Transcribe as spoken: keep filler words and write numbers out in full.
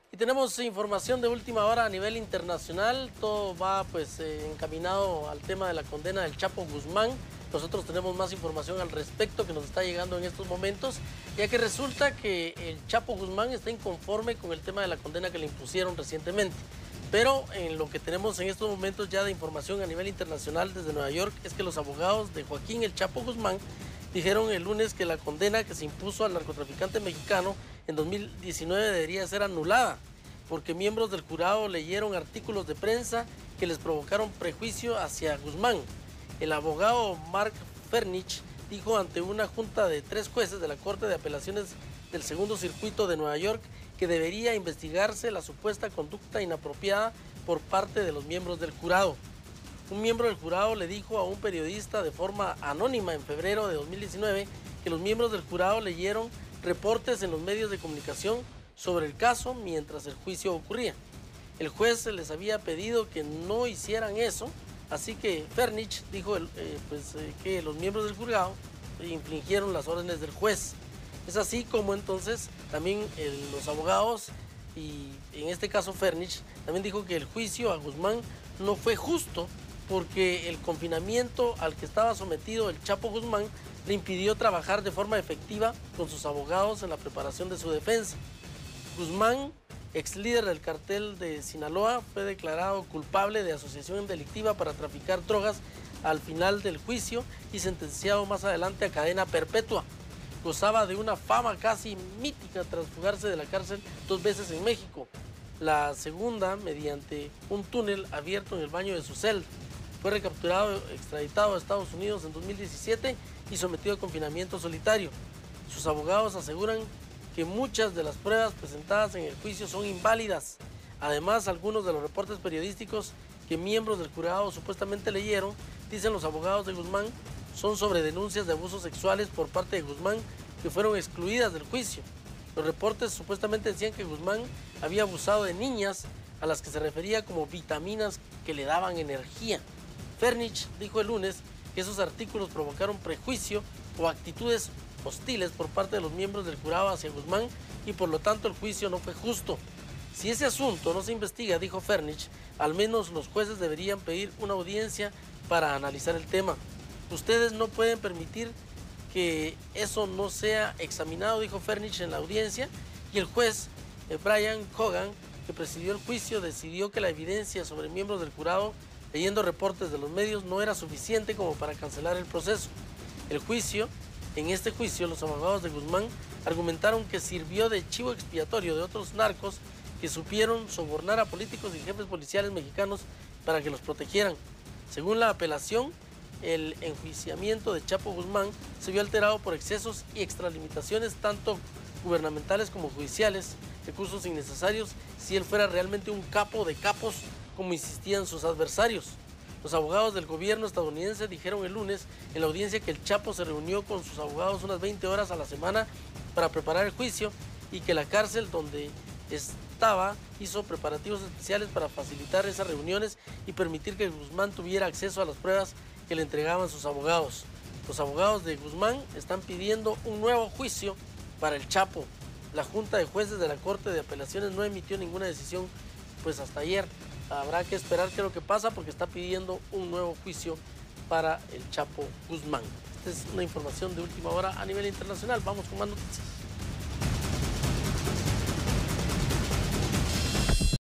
Y tenemos información de última hora a nivel internacional. Todo va pues eh, encaminado al tema de la condena del Chapo Guzmán. Nosotros tenemos más información al respecto que nos está llegando en estos momentos, ya que resulta que el Chapo Guzmán está inconforme con el tema de la condena que le impusieron recientemente. Pero en lo que tenemos en estos momentos ya de información a nivel internacional desde Nueva York es que los abogados de Joaquín el Chapo Guzmán dijeron el lunes que la condena que se impuso al narcotraficante mexicano en dos mil diecinueve debería ser anulada, porque miembros del jurado leyeron artículos de prensa que les provocaron prejuicio hacia Guzmán. El abogado Mark Fernich dijo ante una junta de tres jueces de la Corte de Apelaciones del Segundo Circuito de Nueva York que debería investigarse la supuesta conducta inapropiada por parte de los miembros del jurado. Un miembro del jurado le dijo a un periodista de forma anónima en febrero de dos mil diecinueve que los miembros del jurado leyeron reportes en los medios de comunicación sobre el caso mientras el juicio ocurría. El juez les había pedido que no hicieran eso, así que Fernich dijo eh, pues, eh, que los miembros del jurado infringieron las órdenes del juez. Es así como entonces también eh, los abogados, y en este caso Fernich, también dijo que el juicio a Guzmán no fue justo porque el confinamiento al que estaba sometido el Chapo Guzmán le impidió trabajar de forma efectiva con sus abogados en la preparación de su defensa. Guzmán, ex líder del cartel de Sinaloa, fue declarado culpable de asociación delictiva para traficar drogas al final del juicio y sentenciado más adelante a cadena perpetua. Gozaba de una fama casi mítica tras fugarse de la cárcel dos veces en México. La segunda mediante un túnel abierto en el baño de su celda. Fue recapturado, extraditado a Estados Unidos en dos mil diecisiete y sometido a confinamiento solitario. Sus abogados aseguran que muchas de las pruebas presentadas en el juicio son inválidas. Además, algunos de los reportes periodísticos que miembros del jurado supuestamente leyeron, dicen los abogados de Guzmán, son sobre denuncias de abusos sexuales por parte de Guzmán que fueron excluidas del juicio. Los reportes supuestamente decían que Guzmán había abusado de niñas a las que se refería como vitaminas que le daban energía. Fernich dijo el lunes que esos artículos provocaron prejuicio o actitudes hostiles por parte de los miembros del jurado hacia Guzmán y por lo tanto el juicio no fue justo. Si ese asunto no se investiga, dijo Fernich, al menos los jueces deberían pedir una audiencia para analizar el tema. Ustedes no pueden permitir que eso no sea examinado, dijo Fernich en la audiencia, y el juez eh, Brian Cogan, que presidió el juicio, decidió que la evidencia sobre miembros del jurado leyendo reportes de los medios no era suficiente como para cancelar el proceso. El juicio, en este juicio, los abogados de Guzmán argumentaron que sirvió de chivo expiatorio de otros narcos que supieron sobornar a políticos y jefes policiales mexicanos para que los protegieran. Según la apelación, el enjuiciamiento de Chapo Guzmán se vio alterado por excesos y extralimitaciones tanto gubernamentales como judiciales, recursos innecesarios, si él fuera realmente un capo de capos como insistían sus adversarios. Los abogados del gobierno estadounidense dijeron el lunes en la audiencia que el Chapo se reunió con sus abogados unas veinte horas a la semana para preparar el juicio y que la cárcel donde estaba hizo preparativos especiales para facilitar esas reuniones y permitir que Guzmán tuviera acceso a las pruebas que le entregaban sus abogados. Los abogados de Guzmán están pidiendo un nuevo juicio para el Chapo. La Junta de Jueces de la Corte de Apelaciones no emitió ninguna decisión pues hasta ayer. Habrá que esperar qué es lo que pasa porque está pidiendo un nuevo juicio para el Chapo Guzmán. Esta es una información de última hora a nivel internacional. Vamos con más noticias.